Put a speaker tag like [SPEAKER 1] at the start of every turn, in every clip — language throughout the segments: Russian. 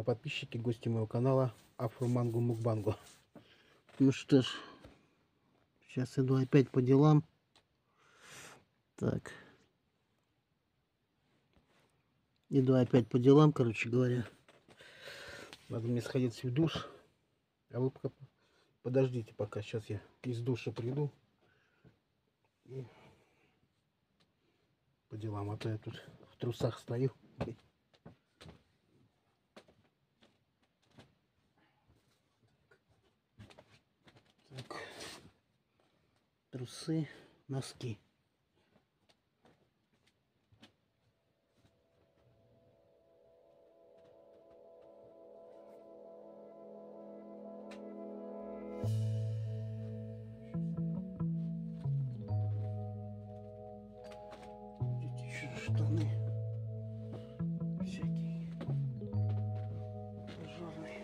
[SPEAKER 1] подписчики, гости моего канала Афромангу Мукбангу. Ну что ж, сейчас иду опять по делам. Так. Иду опять по делам, короче говоря. Надо мне сходить в душ. А вы пока подождите, пока сейчас я из душа приду. И по делам. А то я тут в трусах стою. Так. Трусы, носки. Здесь еще штаны всякие пожарные.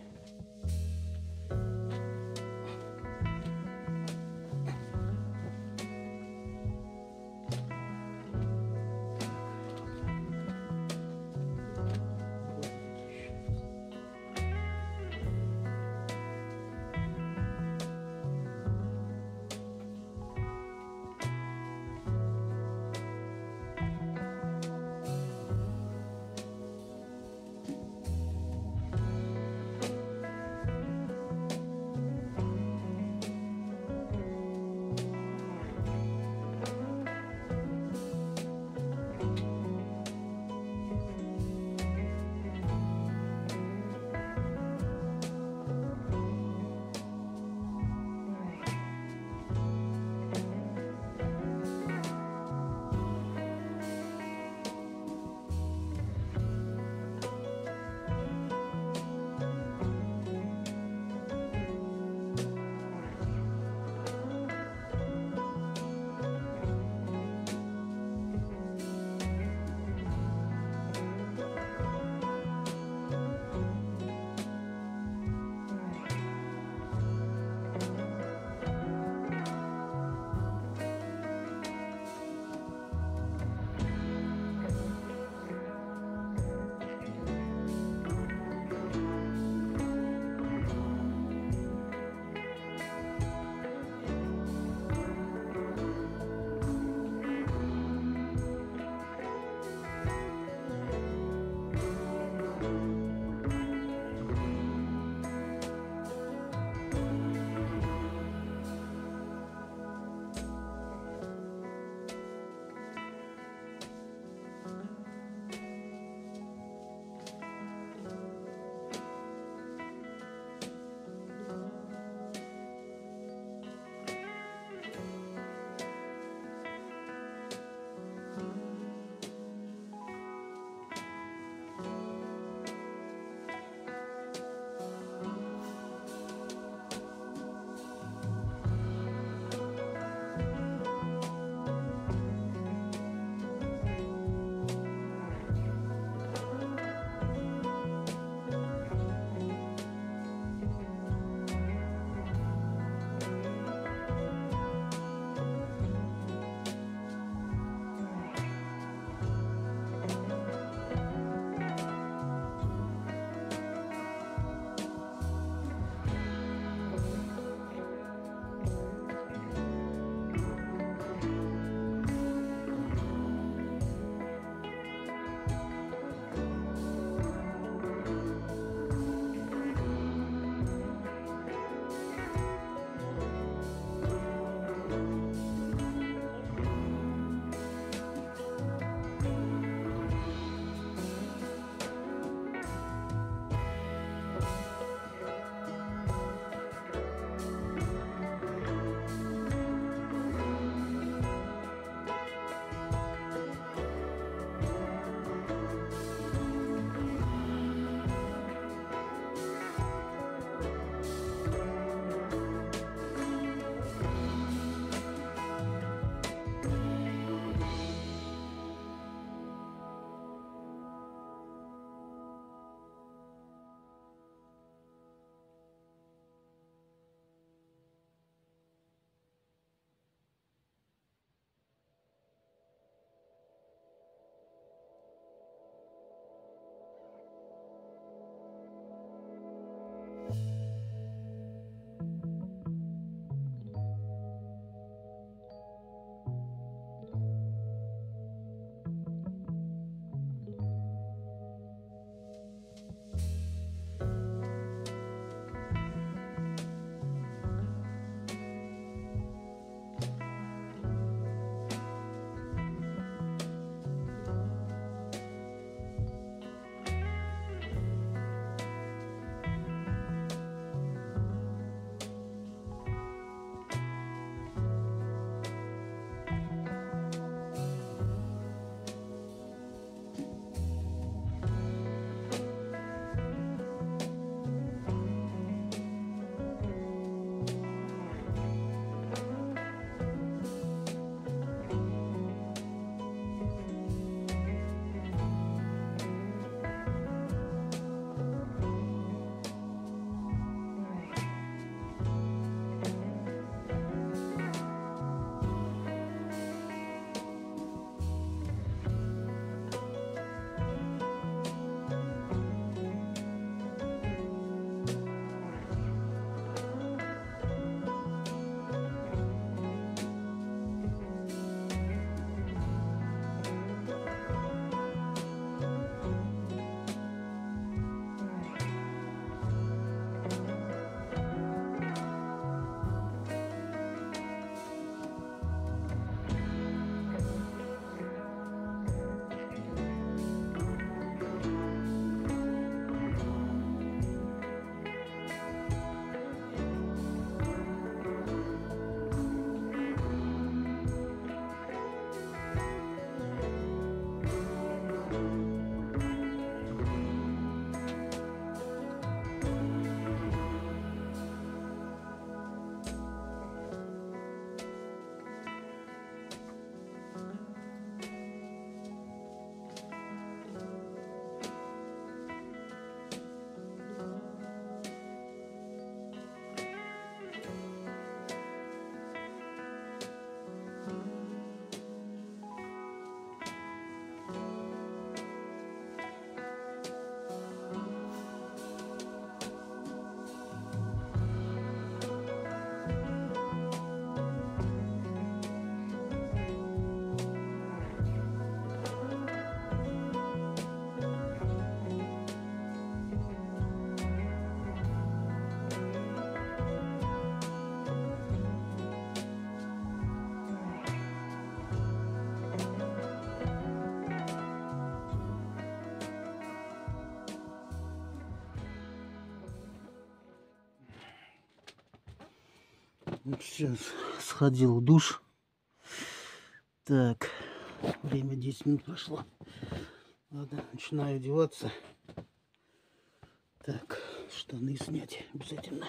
[SPEAKER 1] Сейчас сходил в душ. Так, время 10 минут прошло. Ладно, начинаю одеваться. Так, штаны снять обязательно.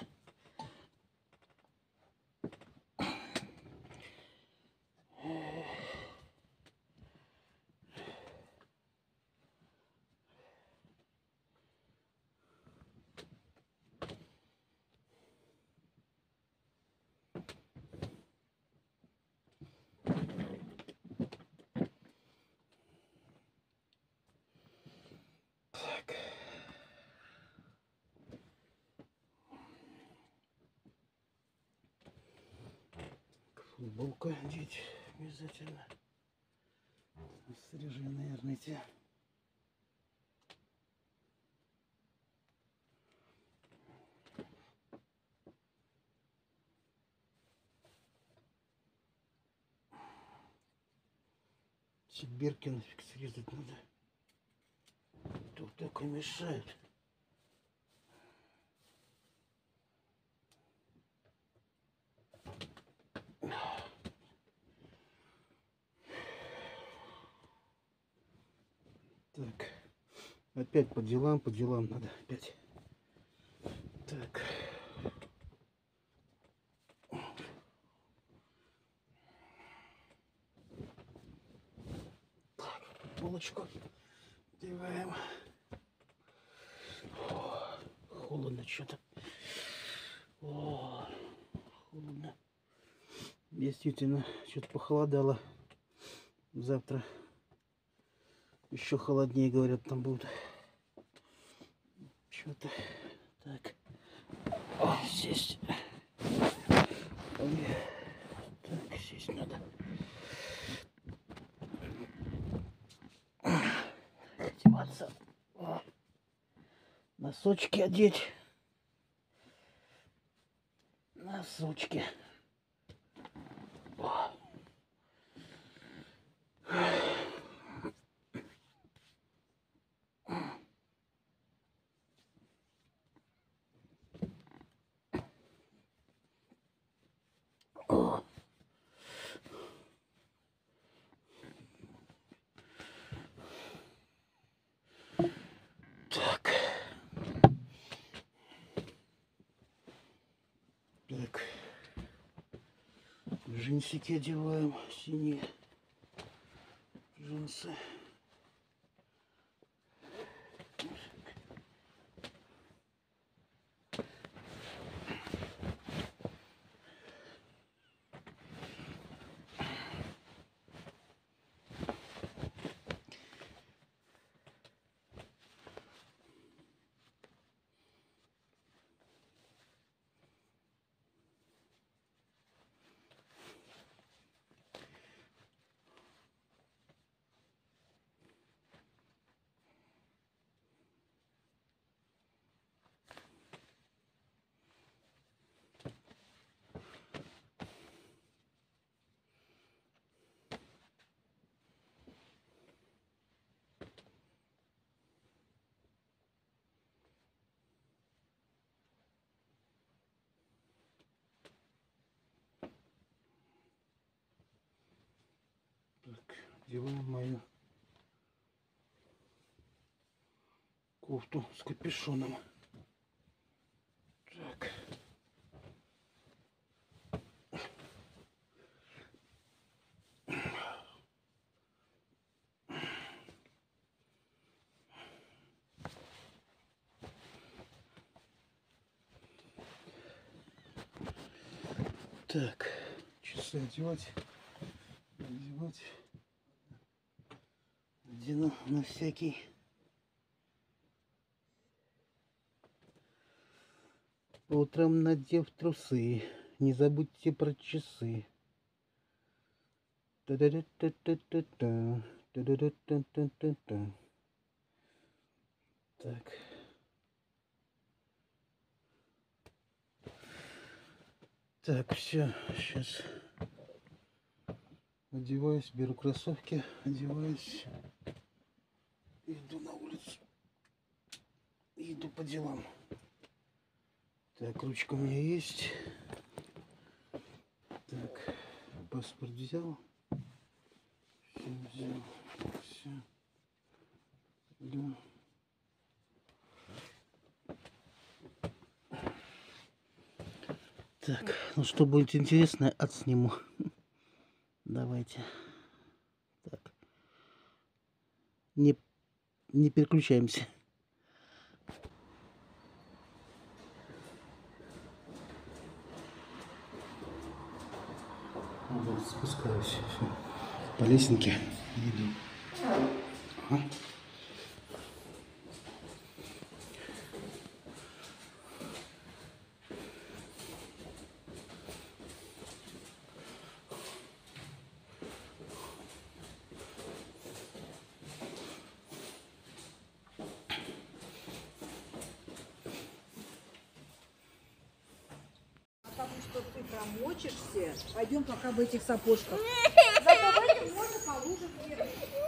[SPEAKER 1] Так. Футболку одеть обязательно. Стрижи, наверное, те. Бирки нафиг срезать надо. Тут такой мешает. Так, опять по делам надо опять. Так. Так, полочку одеваем. Холодно что-то. Холодно. Действительно, что-то похолодало. Завтра еще холоднее, говорят, там будет. Что-то так. сесть. Ой. Так, сесть надо. Одеваться. О. Носочки одеть. Носочки. О. О. Так. Так. Джинсики одеваем. Синие джинсы. Так, делаем мою кофту с капюшоном. Так. Так, часы одевать. Одену на всякий. Утром надев трусы, не забудьте про часы. Та-да-да-та-та-та-та. Та-да-да-та-та-та-та. Так. Так, все, сейчас одеваюсь, беру кроссовки, одеваюсь, иду на улицу, иду по делам. Так, ручка у меня есть. Так, паспорт взял. Все взял. Все. Да. Так, ну что будет интересно, отсниму. Давайте. Так. Не переключаемся. Вот, спускаюсь по лестнике. Иду. Ага.
[SPEAKER 2] Потому что ты промочишься. Пойдем пока в этих сапожках. Зато в этих можно по лужам бегать.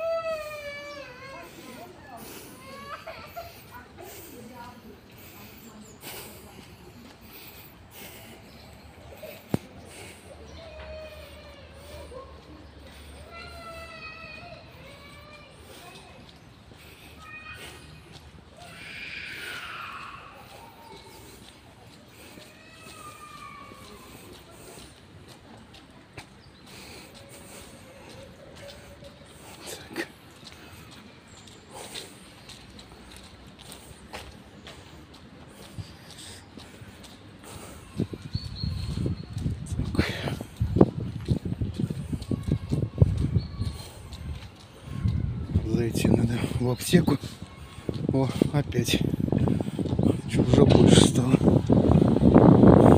[SPEAKER 1] Зайти надо в аптеку. О, опять. Чё, уже больше стало.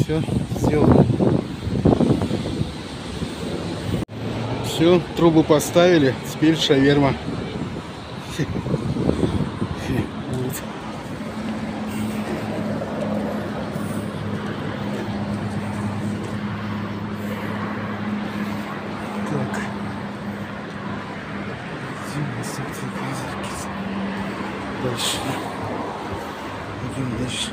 [SPEAKER 1] Все, сделано. Все, трубы поставили, теперь шаверма. Вот. Так. Дальше. Идем дальше.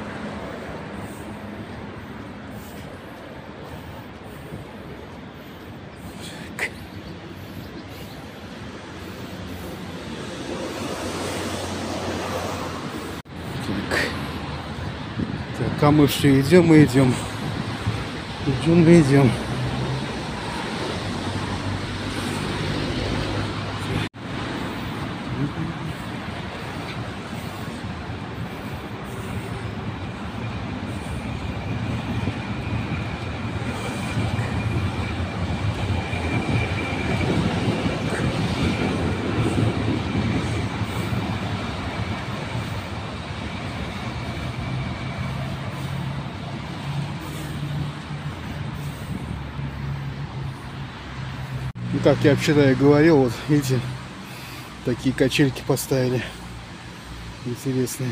[SPEAKER 1] Так, а мы все идем и идем. Идем и идем. Ну, как я вчера и говорил, вот видите, такие качельки поставили. Интересные.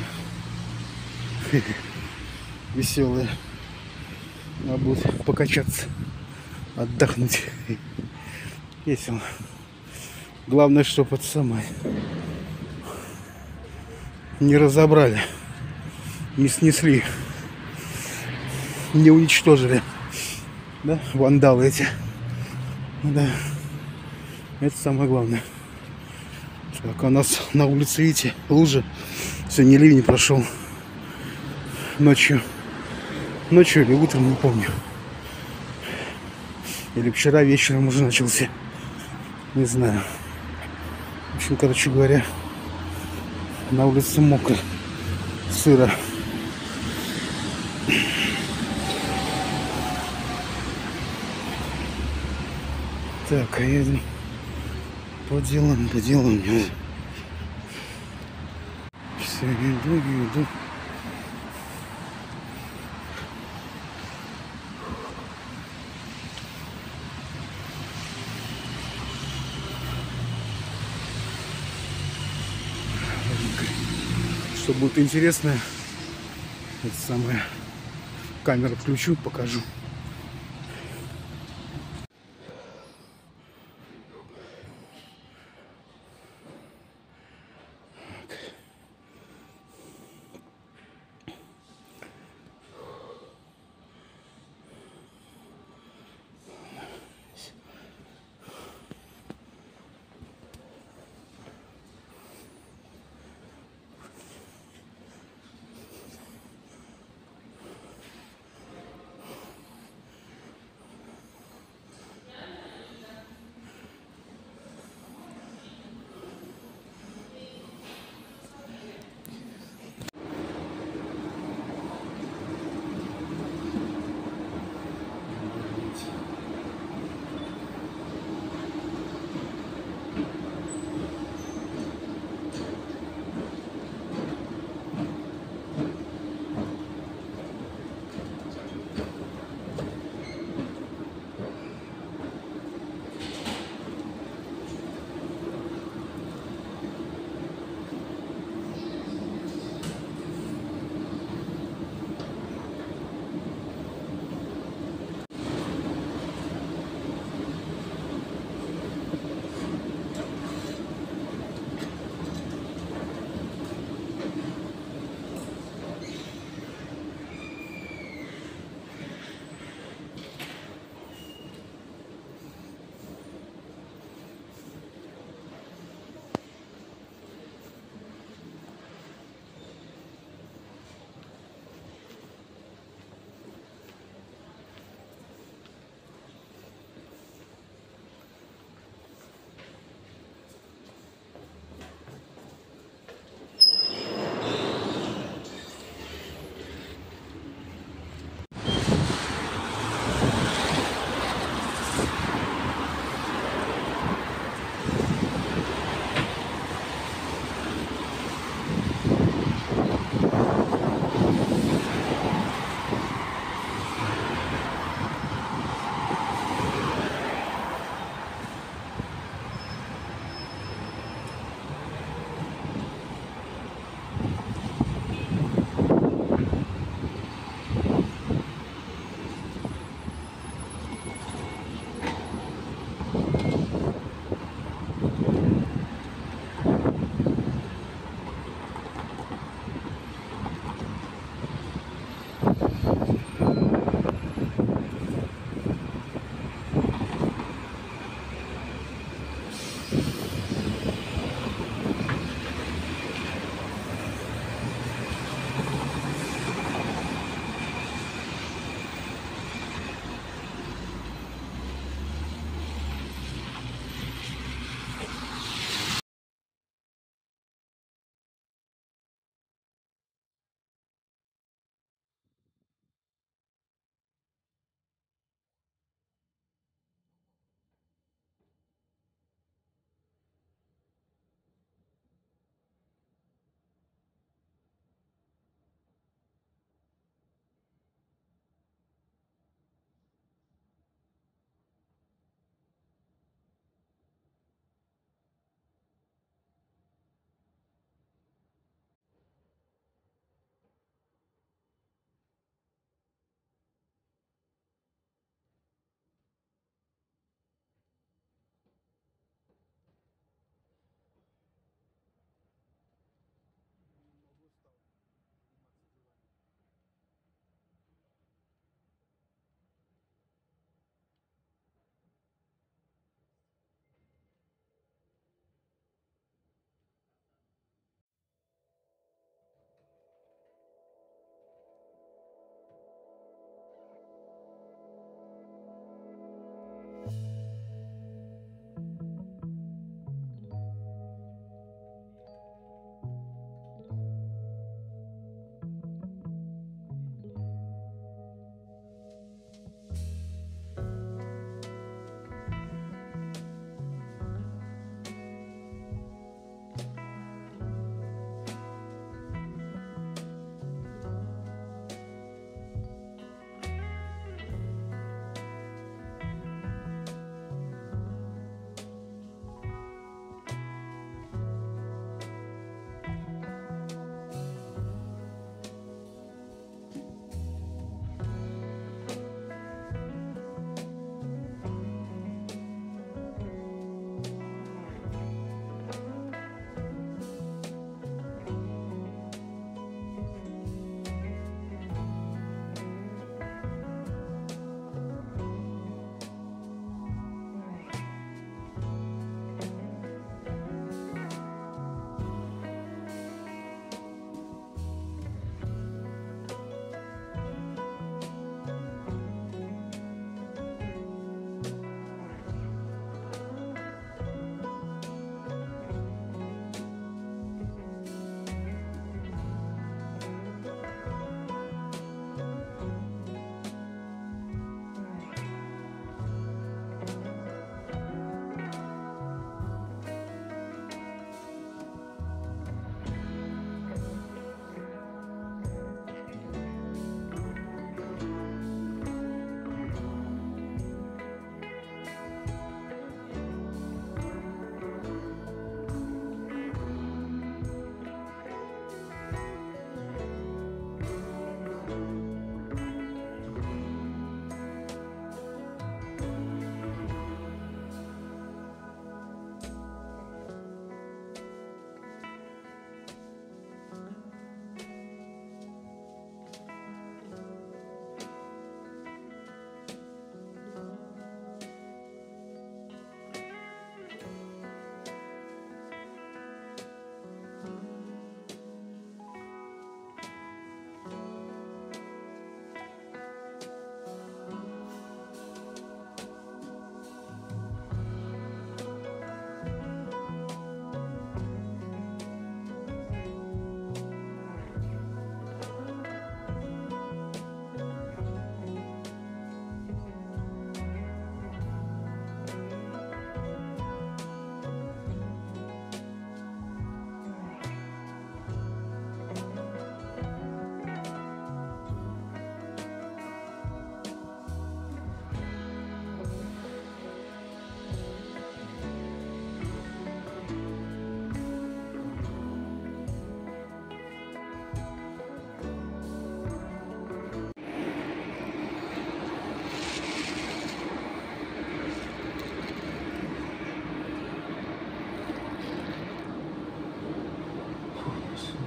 [SPEAKER 1] Веселые. А будут покачаться, отдохнуть. Весело. Главное, чтобы это самое не разобрали, не снесли, не уничтожили. Да, вандалы эти. Да. Это самое главное. Так, у нас на улице, видите, лужи. Сегодня ливень прошел. Ночью. Ночью или утром, не помню. Или вчера вечером уже начался. Не знаю. В общем, короче говоря, на улице мокро, сыро. Так, а я по делам. Все, иду. Что будет интересно, это самое, камеру включу, покажу.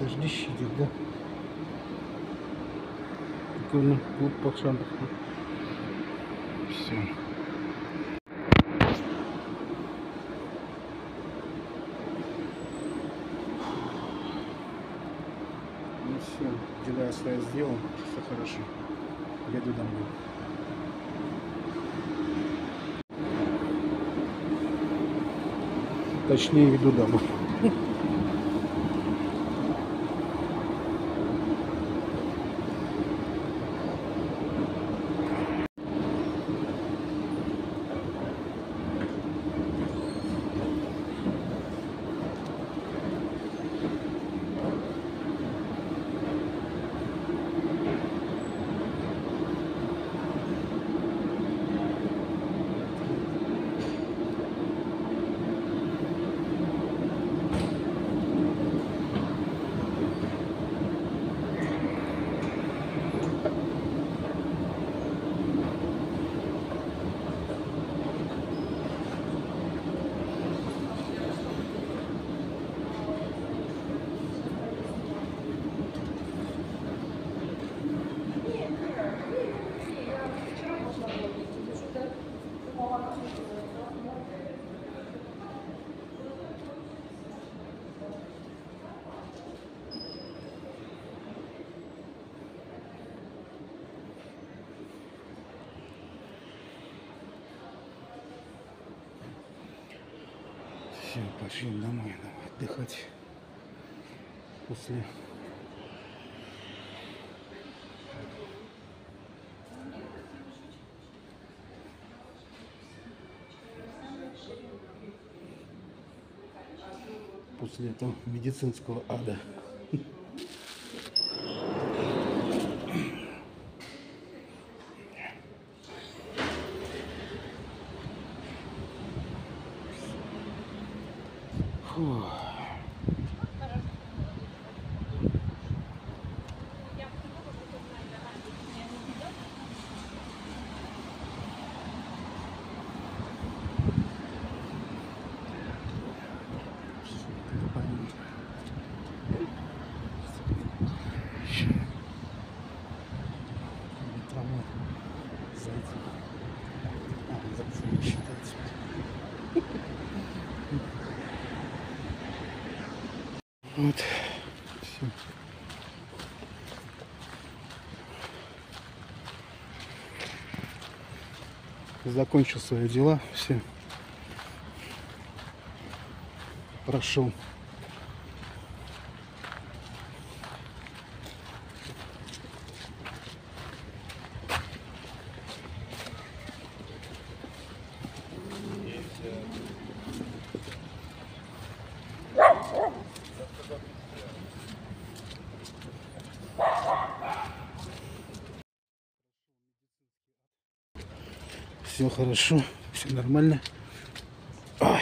[SPEAKER 1] Дождище идет, да? Прикольно. Вот под шампуром. Все. Ну все, дела я свои сделал, все хорошо. Еду домой. Точнее, иду домой. Все, пошли домой, отдыхать после этого медицинского ада. Фу. Вот. Все. Закончил свои дела. Все. Прошел. Все хорошо, все нормально. Ой,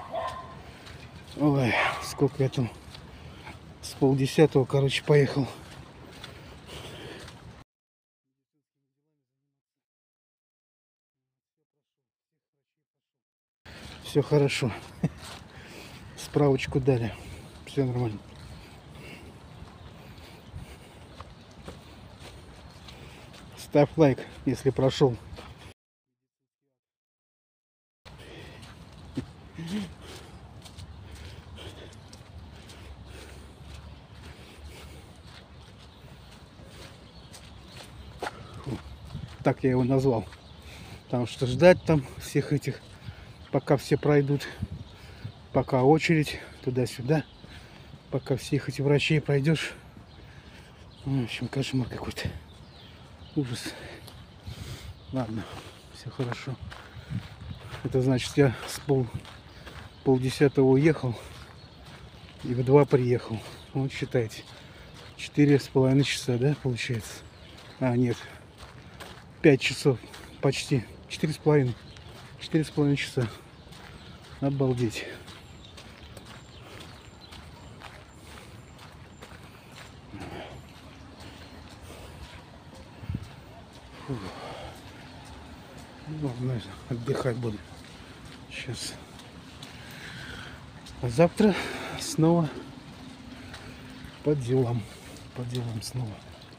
[SPEAKER 1] ой, сколько я там с 9:30, короче, поехал. Все хорошо. Справочку дали. Все нормально. Ставь лайк, если прошел. Так я его назвал. Потому что ждать там всех этих, пока все пройдут, пока очередь туда-сюда, пока всех этих врачей пройдешь. В общем, кошмар какой-то. Ужас. Ладно, все хорошо. Это значит, я с 9:30 уехал и в 2 приехал. Вот считайте. 4,5 часа, да, получается? А, нет. 5 часов. Почти. 4,5. 4,5 часа. Обалдеть. Фу. Ну, ладно, отдыхать буду. Сейчас. А завтра снова По делам. По делам снова.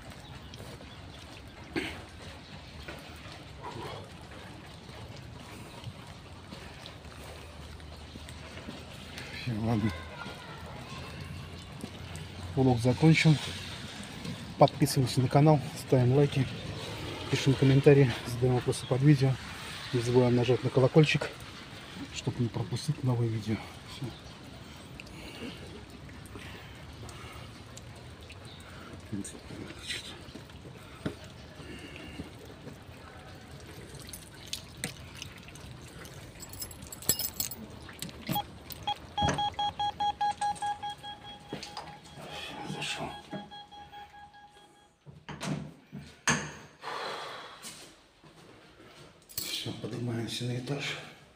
[SPEAKER 1] Всё, ладно. Влог закончен. Подписываемся на канал, ставим лайки, пишем комментарии, задаем вопросы под видео. Не забываем нажать на колокольчик, чтобы не пропустить новые видео. Всё. Зашел. Все, поднимаемся на этаж.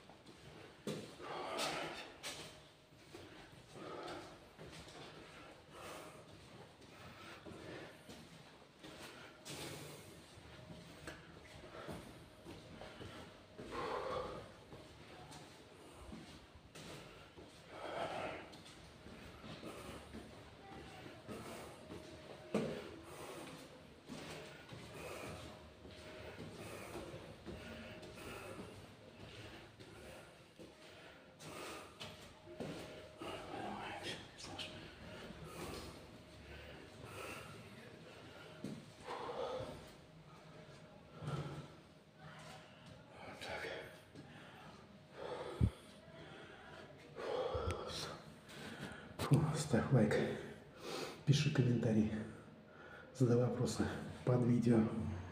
[SPEAKER 1] Фу, ставь лайк, пиши комментарий, задавай вопросы под видео.